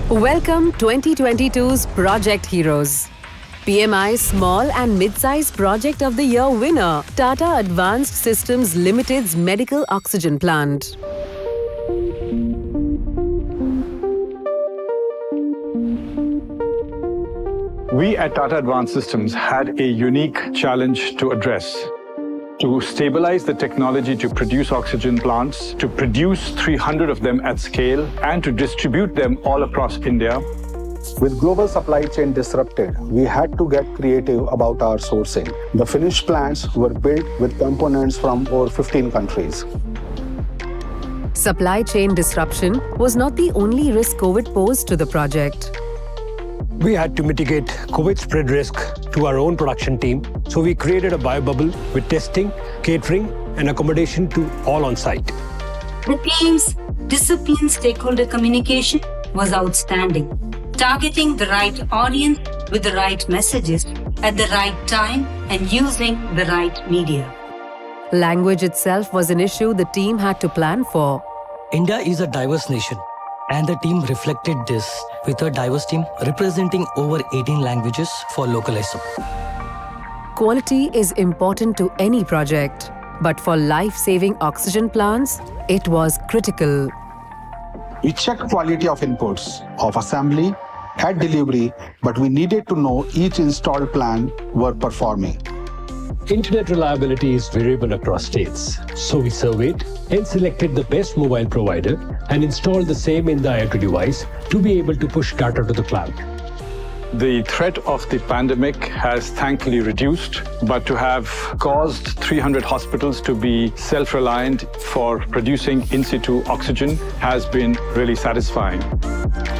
Welcome 2022's Project Heroes. PMI Small and Mid-Size Project of the Year winner, Tata Advanced Systems Limited's Medical Oxygen Plant. We at Tata Advanced Systems had a unique challenge to address. To stabilize the technology to produce oxygen plants, to produce 300 of them at scale, and to distribute them all across India. With global supply chain disrupted, we had to get creative about our sourcing. The finished plants were built with components from over 15 countries. Supply chain disruption was not the only risk COVID posed to the project. We had to mitigate COVID spread risk to our own production team, so we created a biobubble with testing, catering, and accommodation to all on site. The team's disciplined stakeholder communication was outstanding, targeting the right audience with the right messages at the right time and using the right media. Language itself was an issue the team had to plan for. India is a diverse nation, and the team reflected this with a diverse team representing over 18 languages for localized support. Quality is important to any project, but for life-saving oxygen plants, it was critical. We checked quality of inputs, of assembly, at delivery, but we needed to know each installed plant were performing. Internet reliability is variable across states, so we surveyed and selected the best mobile provider and installed the same in the IoT device to be able to push data to the cloud. The threat of the pandemic has thankfully reduced, but to have caused 300 hospitals to be self-reliant for producing in situ oxygen has been really satisfying.